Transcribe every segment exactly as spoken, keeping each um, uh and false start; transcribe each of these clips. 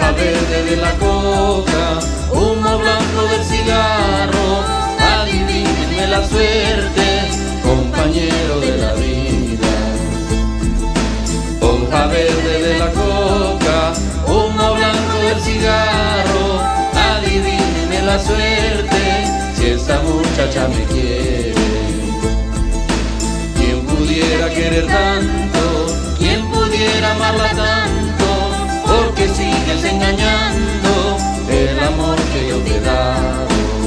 hoja verde de la coca, humo blanco del cigarro, adivínenme la suerte, compañero de la vida. Hoja verde de la coca, humo blanco del cigarro, adivínenme la suerte, si esta muchacha me quiere. ¿Quién pudiera querer tanto? ¿Quién pudiera amarla tanto? Porque sigues engañando el amor que yo te he dado.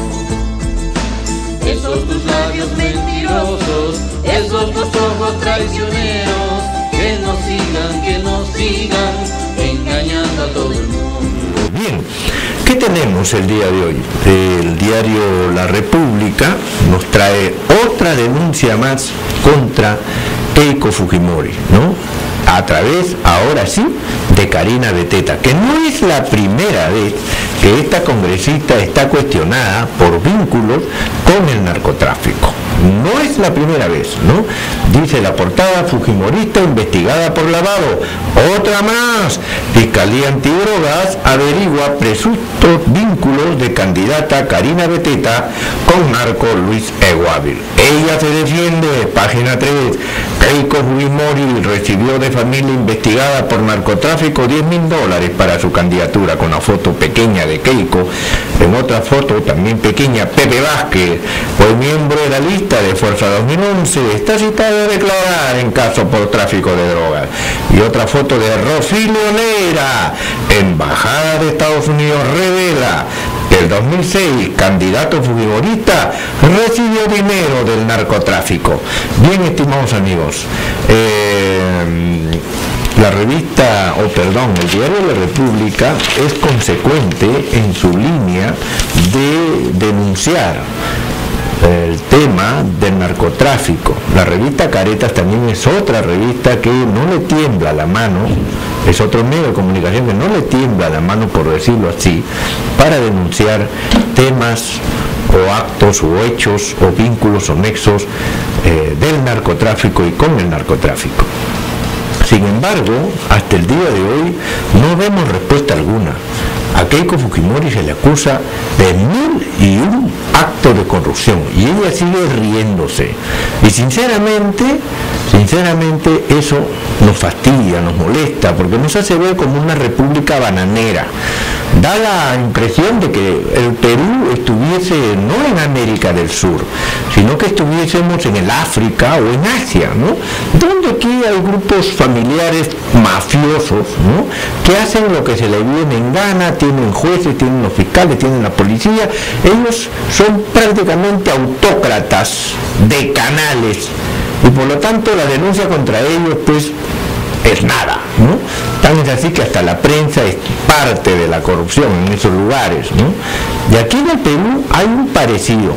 Esos tus labios mentirosos, esos tus ojos traicioneros, que no sigan, que no sigan engañando a todo el mundo. Bien, ¿qué tenemos el día de hoy? El diario La República nos trae otra denuncia más contra Keiko Fujimori, ¿no? A través, ahora sí, de Karina Beteta, que no es la primera vez que esta congresista está cuestionada por vínculos con el narcotráfico. No es la primera vez, ¿no? Dice la portada: fujimorista investigada por lavado. Otra más. Fiscalía Antidrogas averigua presuntos vínculos de candidata Karina Beteta con narco Luis Eguavir. Ella se defiende, página tres. Keiko Fujimori recibió de familia investigada por narcotráfico diez mil dólares para su candidatura, con la foto pequeña de Keiko. En otra foto, también pequeña, Pepe Vázquez fue miembro de la lista de Fuerza dos mil once, está citado a declarar en caso por tráfico de drogas. Y otra foto de Rosy Leonera, embajada de Estados Unidos, revela que el dos mil seis, candidato fujimorista recibió dinero del narcotráfico. Bien, estimados amigos, eh, la revista, o perdón, el diario La República es consecuente en su línea de denunciar el tema del narcotráfico. La revista Caretas también es otra revista que no le tiembla la mano, es otro medio de comunicación que no le tiembla la mano, por decirlo así, para denunciar temas o actos o hechos o vínculos o nexos eh, del narcotráfico y con el narcotráfico. Sin embargo, hasta el día de hoy no vemos respuesta alguna. A Keiko Fujimori se le acusa de mil y un actos de corrupción y ella sigue riéndose. Y sinceramente, sinceramente eso nos fastidia, nos molesta, porque nos hace ver como una república bananera. Da la impresión de que el Perú estuviese no en América del Sur, sino que estuviésemos en el África o en Asia, ¿no? Donde aquí hay grupos familiares mafiosos, ¿no? Que hacen lo que se les viene en gana, tienen jueces, tienen los fiscales, tienen la policía. Ellos son prácticamente autócratas de canales y por lo tanto la denuncia contra ellos pues es nada, ¿no? Tan es así que hasta la prensa es parte de la corrupción en esos lugares, ¿no? Y aquí en el Perú hay un parecido.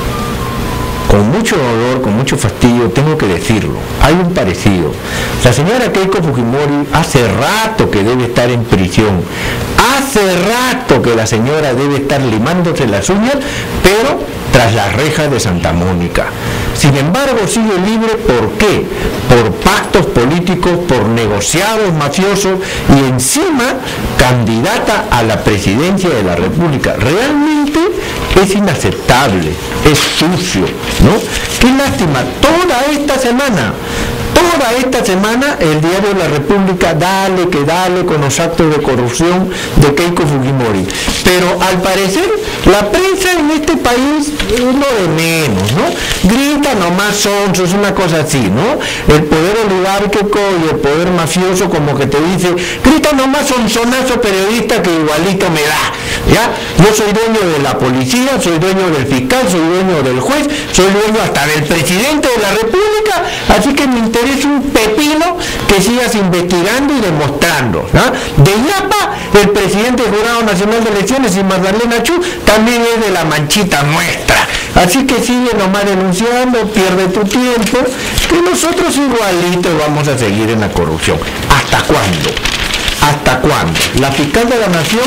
Con mucho dolor, con mucho fastidio, tengo que decirlo, hay un parecido. La señora Keiko Fujimori hace rato que debe estar en prisión, hace rato que la señora debe estar limándose las uñas, pero tras las rejas de Santa Mónica. Sin embargo, sigue libre, ¿por qué? Por pactos políticos, por negociados mafiosos y encima candidata a la presidencia de la República. Realmente es inaceptable, es sucio, ¿no? Qué lástima, toda esta semana, toda esta semana el diario La República dale que dale con los actos de corrupción de Keiko Fujimori. Pero al parecer la prensa en este país es lo de menos, ¿no? Grita nomás sonsos, una cosa así, ¿no? El poder oligárquico y el poder mafioso como que te dice, grita nomás sonsonazo periodista que igualito me da, ¿ya? Yo soy dueño de la policía, soy dueño del fiscal, soy dueño del juez, soy dueño hasta del presidente de la República, así que me interesa un pepino que sigas investigando y demostrando, ¿no? De Yapa, el presidente del Jurado Nacional de Elecciones y Magdalena Chu también es de la manchita nuestra, así que sigue nomás denunciando, pierde tu tiempo, que nosotros igualitos vamos a seguir en la corrupción. ¿Hasta cuándo? ¿Hasta cuándo? La fiscal de la Nación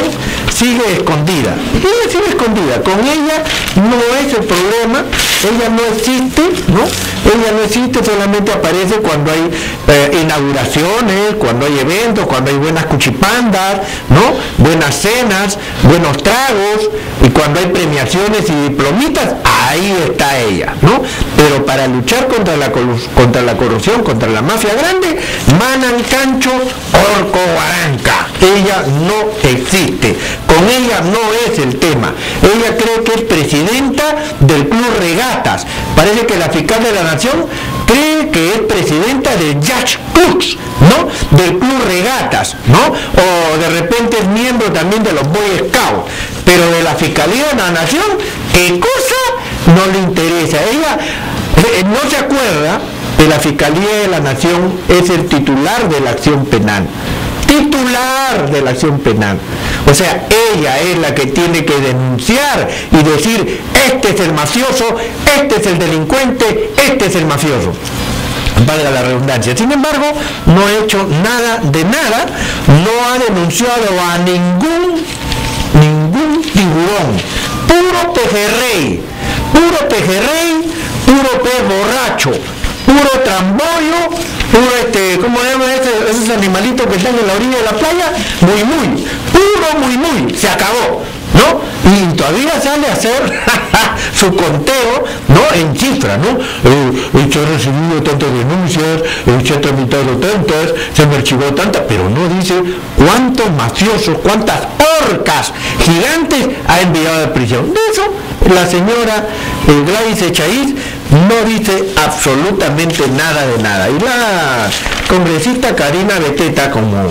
sigue escondida. Ella sigue escondida. Con ella no es el problema, ella no existe, ¿no? Ella no existe, solamente aparece cuando hay eh, inauguraciones, cuando hay eventos, cuando hay buenas cuchipandas, ¿no? Buenas cenas, buenos tragos, y cuando hay premiaciones y diplomitas, ahí está ella, ¿no? Pero para luchar contra la, contra la corrupción, contra la mafia grande, Manan Cancho Orco Guaranca. Ella no existe. Con ella no es el tema. Ella cree que es presidenta del Club Regatas. Parece que la fiscal de la Nación cree que es presidenta del Yacht Clubs, ¿no? Del Club Regatas, ¿no? O de repente es miembro también de los Boy Scouts. Pero de la Fiscalía de la Nación, ¿qué cosa? No le interesa. Ella eh, no se acuerda que la Fiscalía de la Nación es el titular de la acción penal. Titular de la acción penal. O sea, ella es la que tiene que denunciar y decir, este es el mafioso, este es el delincuente, este es el mafioso. Valga la redundancia. Sin embargo, no ha hecho nada de nada, no ha denunciado a ningún, ningún tiburón. Puro pejerrey, puro pejerrey, puro pez borracho, puro trambollo, puro este, ¿cómo se llama ese, esos animalitos que están en la orilla de la playa? Muy muy, puro muy muy, se acabó, ¿no? Y todavía sale a hacer su conteo, ¿no? En cifras, ¿no? Eh, he recibido tantas denuncias, he tramitado tantas, se me archivó tantas, pero no dice cuántos mafiosos, cuántas orcas gigantes ha enviado a prisión. De eso la señora eh, Gladys Echaíz no dice absolutamente nada de nada. Y la congresista Karina Beteta, como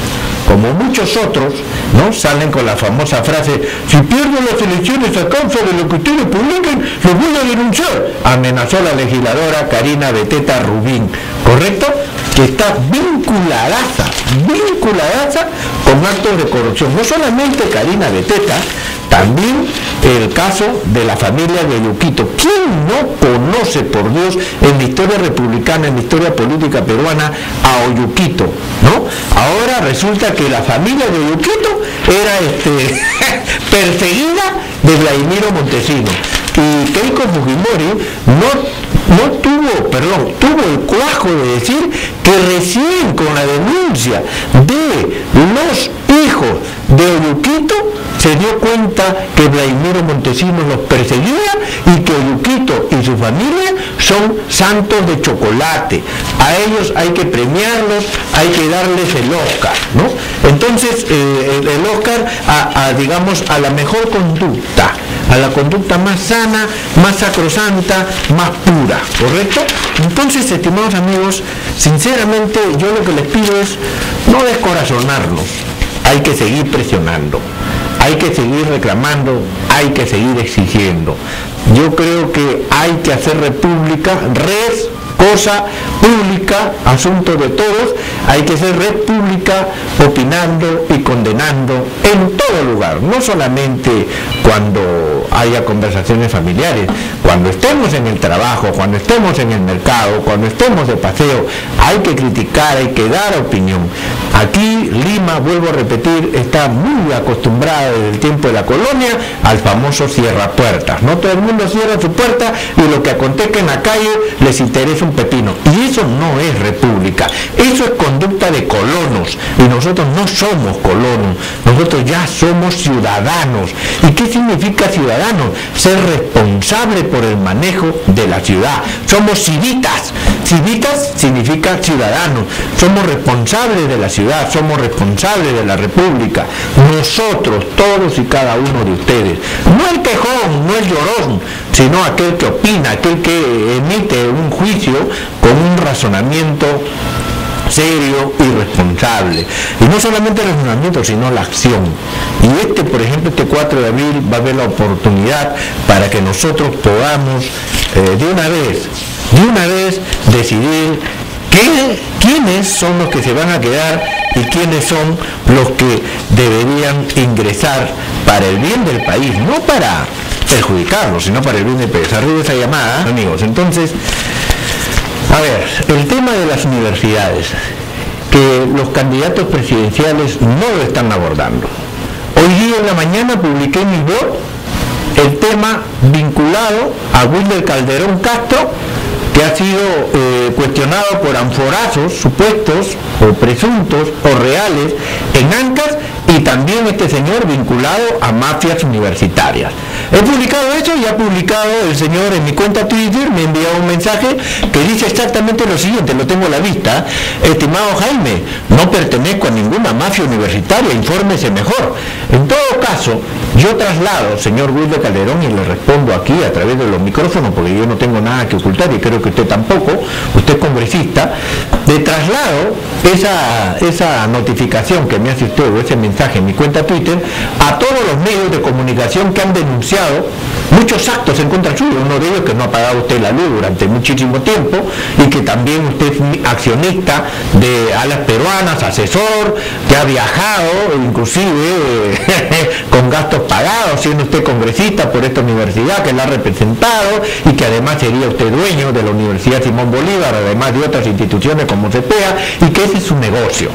como muchos otros, ¿no? Salen con la famosa frase, si pierdo las elecciones a causa de lo que ustedes publiquen, los voy a denunciar. Amenazó la legisladora Karina Beteta Rubín, ¿correcto? Que está vinculadaza, vinculadaza con actos de corrupción. No solamente Karina Beteta, también el caso de la familia de Oyuquito. ¿Quién no conoce, por Dios, en la historia republicana, en la historia política peruana, a Oyuquito, ¿no? Ahora resulta que la familia de Oyuquito era este, perseguida de Vladimiro Montesinos. Y Keiko Fujimori no, no tuvo, perdón, tuvo el cuajo de decir que recién con la denuncia de los hijos de Oyuquito se dio cuenta que Vladimiro Montesinos los perseguía y que Oyuquito y su familia son santos de chocolate. A ellos hay que premiarlos, hay que darles el Oscar, ¿no? Entonces, eh, el, el Oscar a, a, digamos, a la mejor conducta, a la conducta más sana, más sacrosanta, más pura, ¿correcto? Entonces, estimados amigos, sinceramente yo lo que les pido es no descorazonarnos, hay que seguir presionando, hay que seguir reclamando, hay que seguir exigiendo. Yo creo que hay que hacer república, res, cosa pública, asunto de todos, hay que ser red pública opinando y condenando en todo lugar, no solamente cuando haya conversaciones familiares, cuando estemos en el trabajo, cuando estemos en el mercado, cuando estemos de paseo, hay que criticar, hay que dar opinión. Aquí Lima, vuelvo a repetir, está muy acostumbrada desde el tiempo de la colonia al famoso cierra puertas, no todo el mundo cierra su puerta y lo que acontezca en la calle les interesa un pepino, y eso no es república, eso es conducta de colonos, y nosotros no somos colonos, nosotros ya somos ciudadanos. ¿Y qué significa ciudadanos? Ser responsable por el manejo de la ciudad. Somos civitas, civitas significa ciudadanos, somos responsables de la ciudad, somos responsables de la república, nosotros, todos y cada uno de ustedes, no el quejón, no el llorón, sino aquel que opina, aquel que emite un juicio con un razonamiento serio y responsable. Y no solamente el razonamiento, sino la acción. Y este, por ejemplo, este cuatro de abril va a haber la oportunidad para que nosotros podamos eh, de una vez, de una vez decidir qué, quiénes son los que se van a quedar y quiénes son los que deberían ingresar para el bien del país, no para perjudicarlos, sino para el bien del país. Arriba esa llamada, amigos. Entonces, a ver, el tema de las universidades, que los candidatos presidenciales no lo están abordando. Hoy Hoy día en la mañana publiqué en mi blog el tema vinculado a Wilder Calderón Castro, que ha sido eh, cuestionado por anforazos supuestos o presuntos o reales en Ancas, y también este señor vinculado a mafias universitarias. He publicado eso y ha publicado el señor en mi cuenta Twitter, me ha enviado un mensaje que dice exactamente lo siguiente, lo tengo a la vista: estimado Jaime, no pertenezco a ninguna mafia universitaria, infórmese mejor. En todo caso, yo traslado, señor Wilder Calderón, y le respondo aquí a través de los micrófonos, porque yo no tengo nada que ocultar y creo que usted tampoco, usted es congresista, de traslado esa, esa notificación que me hace usted, o ese mensaje en mi cuenta Twitter, a todos los medios de comunicación que han denunciado muchos actos en contra suyo, uno de ellos que no ha pagado usted la luz durante muchísimo tiempo, y que también usted es accionista de Alas Peruanas, asesor, que ha viajado inclusive eh, con gastos pagados, siendo usted congresista por esta universidad, que la ha representado, y que además sería usted dueño de la Universidad Simón Bolívar, además de otras instituciones como CEPEA, y que ese es su negocio.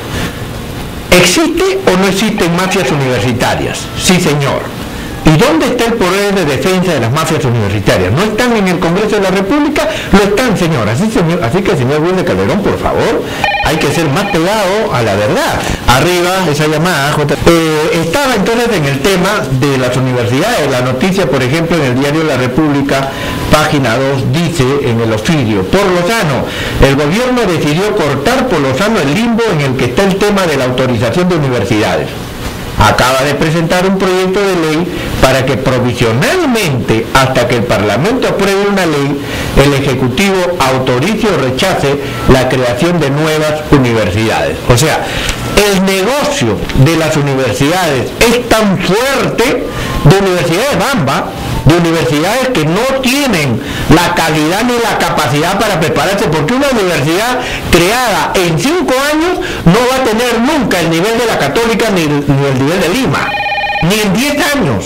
¿Existe o no existen mafias universitarias? Sí, señor. ¿Y dónde está el poder de defensa de las mafias universitarias? ¿No están en el Congreso de la República? Lo están, señor. Así, señor, así que, señor Wilder Calderón, por favor, hay que ser más pegado a la verdad. Arriba, esa llamada, J. Eh, estaba entonces en el tema de las universidades. La noticia, por ejemplo, en el diario La República, página dos, dice en el oficio: por Lozano, el gobierno decidió cortar por Lozano el limbo en el que está el tema de la autorización de universidades. Acaba de presentar un proyecto de ley para que provisionalmente, hasta que el Parlamento apruebe una ley, el Ejecutivo autorice o rechace la creación de nuevas universidades. O sea, el negocio de las universidades es tan fuerte, de universidades bamba, de universidades que no tienen la calidad ni la capacidad para prepararse, porque una universidad creada en cinco años no va a tener nunca el nivel de la Católica ni, ni el nivel de Lima, ni en diez años.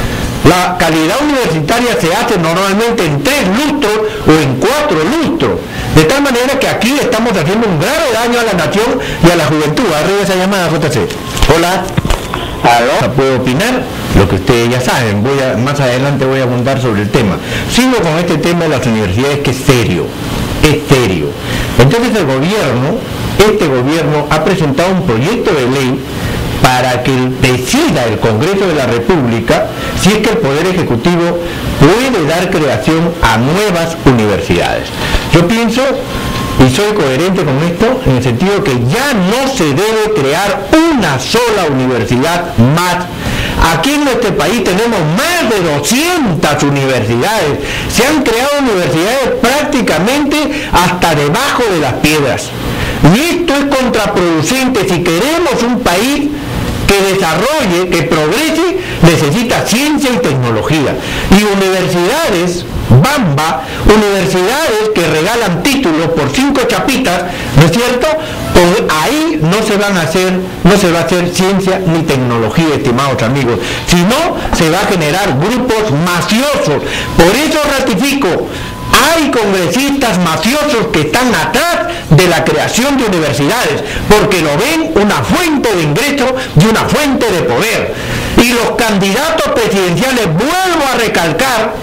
La calidad universitaria se hace normalmente en tres lustros o en cuatro lustros, de tal manera que aquí estamos haciendo un grave daño a la nación y a la juventud. Arriba esa llamada, J C. Hola. ¿Aló? ¿Puedo opinar? Lo que ustedes ya saben, voy a, más adelante voy a abundar sobre el tema. Sigo con este tema de las universidades, que es serio, es serio. Entonces el gobierno, este gobierno ha presentado un proyecto de ley para que decida el Congreso de la República si es que el Poder Ejecutivo puede dar creación a nuevas universidades. Yo pienso, y soy coherente con esto, en el sentido que ya no se debe crear una sola universidad más. Aquí en nuestro país tenemos más de doscientas universidades. Se han creado universidades prácticamente hasta debajo de las piedras. Y esto es contraproducente. Si queremos un país que desarrolle, que progrese, necesita ciencia y tecnología. Y universidades bamba, universidades que regalan títulos por cinco chapitas, ¿no es cierto? Pues ahí no se van a hacer, no se va a hacer ciencia ni tecnología, estimados amigos, sino se va a generar grupos mafiosos. Por eso ratifico, hay congresistas mafiosos que están atrás de la creación de universidades, porque lo ven una fuente de ingreso y una fuente de poder. Y los candidatos presidenciales, vuelvo a recalcar,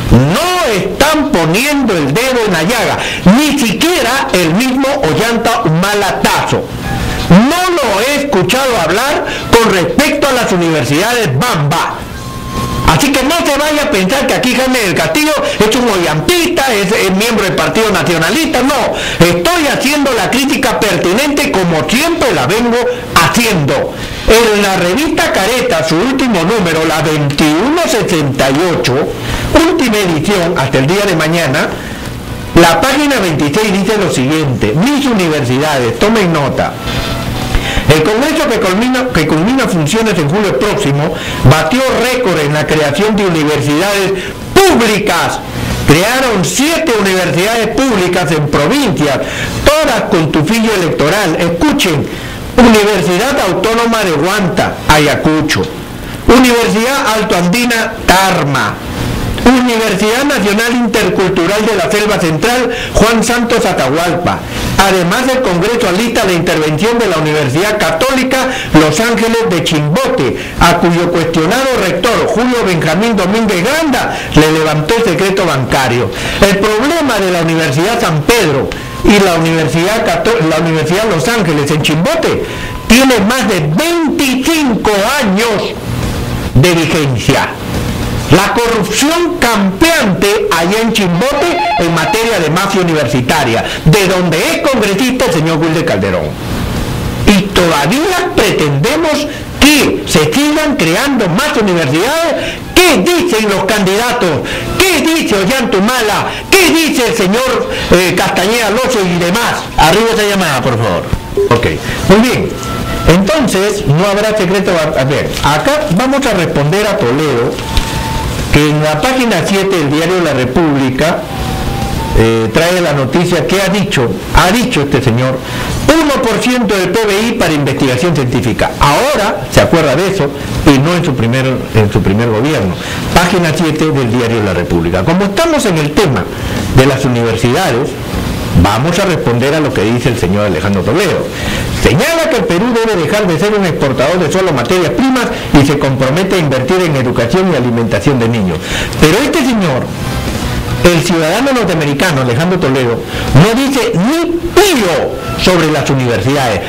no están poniendo el dedo en la llaga, ni siquiera el mismo Ollanta Humala-Tazo. No lo he escuchado hablar con respecto a las universidades bamba. Así que no se vaya a pensar que aquí Jaime del Castillo es un ollantista, es, es miembro del Partido Nacionalista. No, estoy haciendo la crítica pertinente como siempre la vengo haciendo. En la revista Careta, su último número, la veintiuno sesenta y ocho, última edición, hasta el día de mañana, la página veintiséis dice lo siguiente: mis universidades, tomen nota. El Congreso que culmina, que culmina funciones en julio próximo batió récord en la creación de universidades públicas. Crearon siete universidades públicas en provincias, todas con tufillo electoral. Escuchen: Universidad Autónoma de Huanta, Ayacucho; Universidad Altoandina, Tarma; Universidad Nacional Intercultural de la Selva Central, Juan Santos, Atahualpa. Además, el Congreso alista la intervención de la Universidad Católica Los Ángeles de Chimbote, a cuyo cuestionado rector, Julio Benjamín Domínguez Granda, le levantó el secreto bancario. El problema de la Universidad San Pedro y la Universidad, la Universidad Los Ángeles en Chimbote tiene más de veinticinco años de vigencia. La corrupción campeante allá en Chimbote en materia de mafia universitaria, de donde es congresista el señor Wilde Calderón. Y todavía pretendemos que se sigan creando más universidades. ¿Qué dicen los candidatos? ¿Qué dice Ollantumala? ¿Qué dice el señor eh, Castañeda Alonso y demás? Arriba esa llamada, por favor. Ok, muy bien. Entonces, no habrá secreto. A ver, acá vamos a responder a Toledo, que en la página siete del diario La República eh, trae la noticia que ha dicho, ha dicho este señor, uno por ciento del P B I para investigación científica. Ahora se acuerda de eso y no en su primer, en su primer gobierno. Página siete del diario La República. Como estamos en el tema de las universidades, vamos a responder a lo que dice el señor Alejandro Toledo. Señala que el Perú debe dejar de ser un exportador de solo materias primas y se compromete a invertir en educación y alimentación de niños. Pero este señor, el ciudadano norteamericano Alejandro Toledo, no dice ni pío sobre las universidades,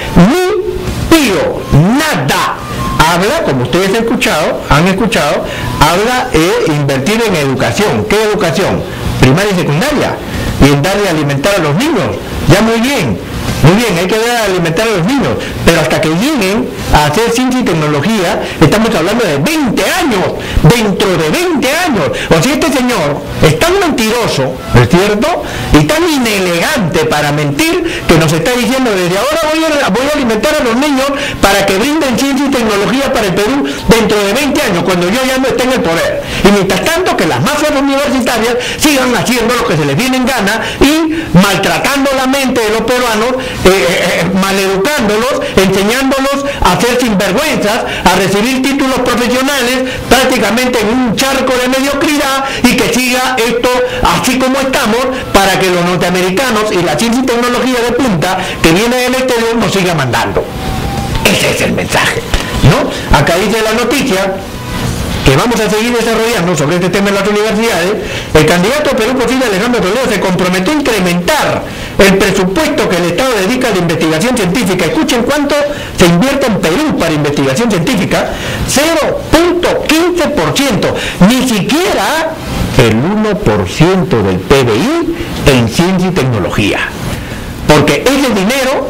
ni pío, nada. Habla, como ustedes han escuchado, han escuchado, habla de invertir en educación. ¿Qué educación? Primaria y secundaria. Y en darle a alimentar a los niños. Ya muy bien, muy bien, hay que dar a alimentar a los niños. Pero hasta que lleguen a hacer ciencia y tecnología, estamos hablando de veinte años. Dentro de veinte años. O sea, este señor es tan mentiroso, ¿es cierto? Y tan inelegante para mentir, que nos está diciendo desde ahora voy a, voy a alimentar a los niños para que brinden ciencia y tecnología para el Perú dentro de veinte años, cuando yo ya no esté en el poder. Y mientras tanto que las mafias universitarias sigan haciendo lo que se les viene en gana y maltratando la mente de los peruanos, eh, eh, maleducándolos, enseñándolos a ser sinvergüenzas, a recibir títulos profesionales prácticamente en un charco de mediocridad, y que siga esto así como estamos, para que los norteamericanos y la ciencia y tecnología de punta que viene del exterior nos siga mandando. Ese es el mensaje, ¿no? Acá dice la noticia que vamos a seguir desarrollando sobre este tema en las universidades. El candidato a Perú Posible, Alejandro Toledo, se comprometió a incrementar el presupuesto que el Estado dedica a la investigación científica. Escuchen cuánto se invierte en Perú para investigación científica: cero punto quince por ciento, ni siquiera el uno por ciento del P B I en ciencia y tecnología, porque ese dinero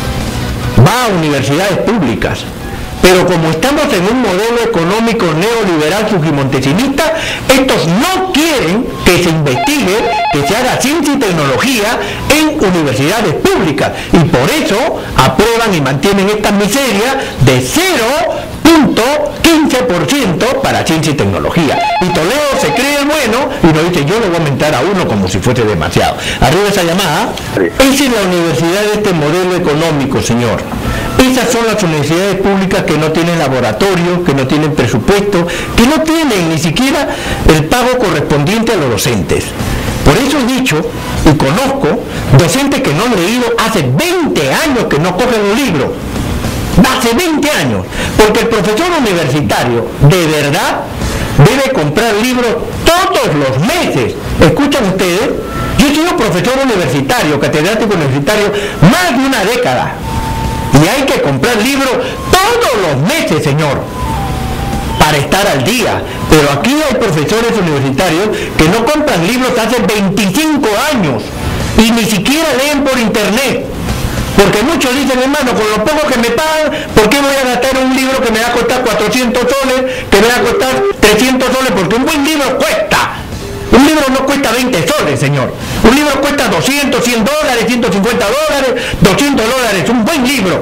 va a universidades públicas. Pero como estamos en un modelo económico neoliberal fujimontesinista, estos no quieren que se investigue, que se haga ciencia y tecnología en universidades públicas. Y por eso aprueban y mantienen esta miseria de cero punto quince por ciento para ciencia y tecnología. Y Toledo se cree el bueno y nos dice: yo le voy a aumentar a uno como si fuese demasiado. Arriba esa llamada. Esa es la universidad de este modelo económico, señor. Esas son las universidades públicas que no tienen laboratorio, que no tienen presupuesto, que no tienen ni siquiera el pago correspondiente a los docentes. Por eso he dicho y conozco docentes que no han leído hace veinte años, que no cogen un libro. Hace veinte años. Porque el profesor universitario, de verdad, debe comprar libros todos los meses. ¿Escuchan ustedes? Yo he sido profesor universitario, catedrático universitario, más de una década. Y hay que comprar libros todos los meses, señor, para estar al día. Pero aquí hay profesores universitarios que no compran libros hace veinticinco años y ni siquiera leen por internet. Porque muchos dicen: hermano, con lo poco que me pagan, ¿por qué voy a gastar un libro que me va a costar cuatrocientos soles, que me va a costar trescientos soles? Porque un buen libro cuesta. Un libro no cuesta veinte soles, señor. Un libro cuesta doscientos, cien dólares, ciento cincuenta dólares, doscientos dólares, un buen libro.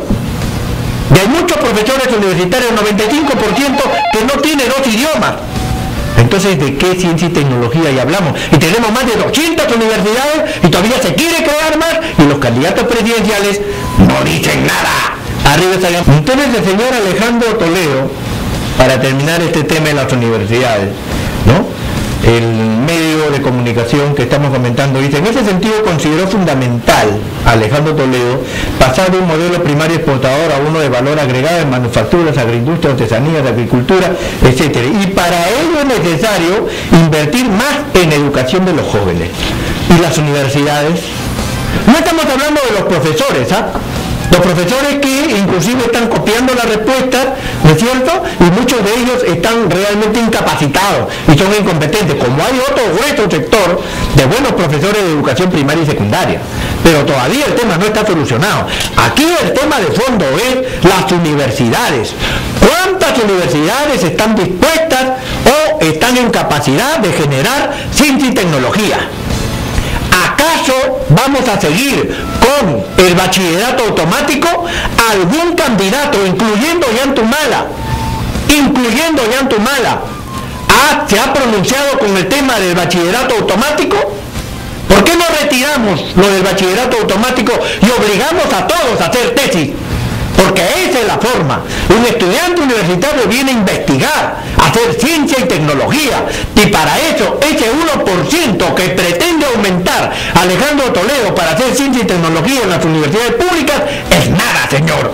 Y hay muchos profesores universitarios, noventa y cinco por ciento, que no tienen dos idiomas. Entonces, ¿de qué ciencia y tecnología ya hablamos? Y tenemos más de doscientas universidades y todavía se quiere crear más, y los candidatos presidenciales no dicen nada. Arriba está. Entonces, el señor Alejandro Toledo, para terminar este tema de las universidades, ¿no?, el medio de comunicación que estamos comentando dice: en ese sentido consideró fundamental Alejandro Toledo pasar de un modelo primario exportador a uno de valor agregado en manufacturas, agroindustria, artesanías, agricultura, etcétera. Y para ello es necesario invertir más en educación de los jóvenes. ¿Y las universidades? No estamos hablando de los profesores, ¿ah? Los profesores que inclusive están copiando las respuestas, ¿no es cierto? Y muchos de ellos están realmente incapacitados y son incompetentes, como hay otro grueso sector de buenos profesores de educación primaria y secundaria. Pero todavía el tema no está solucionado. Aquí el tema de fondo es las universidades. ¿Cuántas universidades están dispuestas o están en capacidad de generar ciencia y tecnología? ¿Acaso vamos a seguir con el bachillerato automático? ¿Algún candidato, incluyendo Yantumala, incluyendo Yantumala, ¿ha, se ha pronunciado con el tema del bachillerato automático? ¿Por qué no retiramos lo del bachillerato automático y obligamos a todos a hacer tesis? Porque esa es la forma. Un estudiante universitario viene a investigar, a hacer ciencia y tecnología, y para eso ese uno por ciento que pretende aumentar Alejandro Toledo para hacer ciencia y tecnología en las universidades públicas es nada, señor.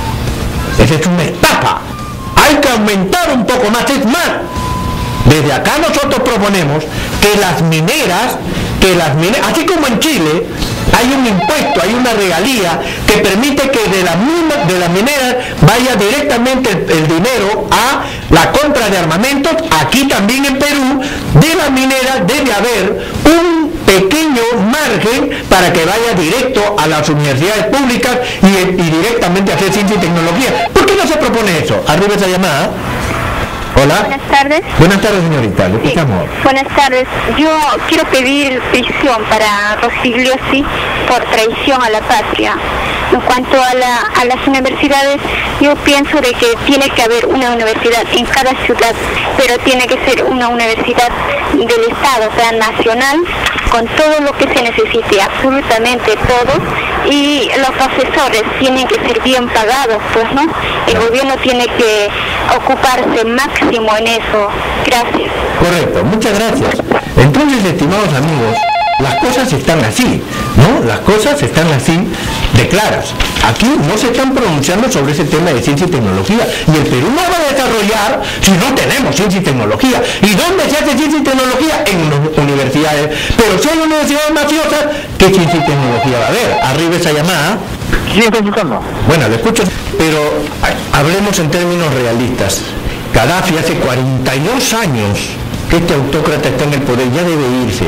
Esa es una estafa. Hay que aumentar un poco más, es más. Desde acá nosotros proponemos que las mineras, que las mineras, así como en Chile, hay un impuesto, hay una regalía que permite que de las minas, de las mineras vaya directamente el, el dinero a la compra de armamentos. Aquí también en Perú, de las mineras debe haber un pequeño margen para que vaya directo a las universidades públicas y, y directamente a hacer ciencia y tecnología. ¿Por qué no se propone eso? Arriba esa llamada. Hola. Buenas tardes. Buenas tardes, señorita. ¿Le escuchamos? Sí. Buenas tardes. Yo quiero pedir prisión para Rospigliosi por traición a la patria. En cuanto a, la, a las universidades, yo pienso de que tiene que haber una universidad en cada ciudad, pero tiene que ser una universidad del Estado, o sea, nacional, con todo lo que se necesite, absolutamente todo, y los profesores tienen que ser bien pagados, pues, ¿no? El gobierno tiene que ocuparse máximo en eso. Gracias. Correcto, muchas gracias. Entonces, estimados amigos, las cosas están así, ¿no? Las cosas están así de claras. Aquí no se están pronunciando sobre ese tema de ciencia y tecnología. Y el Perú no va a desarrollar si no tenemos ciencia y tecnología. ¿Y dónde se hace ciencia y tecnología? En las universidades. Pero si hay universidades mafiosas, ¿qué ciencia y tecnología va a haber? Arriba esa llamada. Sí, estoy escuchando. Bueno, lo escucho. Pero hablemos en términos realistas. Gaddafi hace cuarenta y dos años que este autócrata está en el poder, ya debe irse.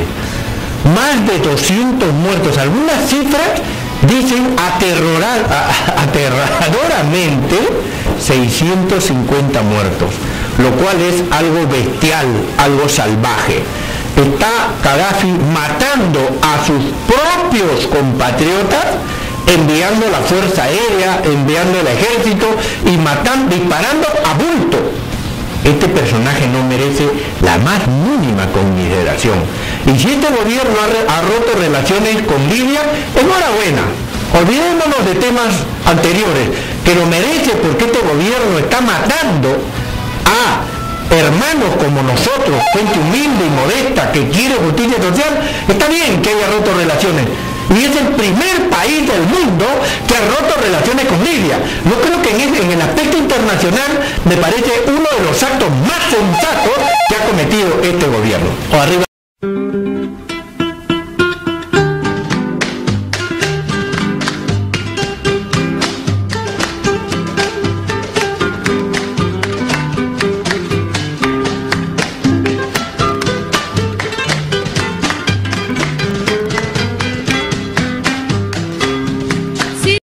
Más de doscientos muertos, algunas cifras dicen aterrorar, aterradoramente seiscientos cincuenta muertos, lo cual es algo bestial, algo salvaje. Está Gaddafi matando a sus propios compatriotas, enviando la fuerza aérea, enviando el ejército y matando, disparando a bulto. Este personaje no merece la más mínima consideración. Y si este gobierno ha, ha roto relaciones con Libia, enhorabuena. Olvidémonos de temas anteriores, que lo merece porque este gobierno está matando a hermanos como nosotros, gente humilde y modesta que quiere justicia social. Está bien que haya roto relaciones. Y es el primer país del mundo que ha roto relaciones con Libia. Yo creo que en el, en el aspecto internacional me parece uno de los actos más sensatos que ha cometido este gobierno. O arriba.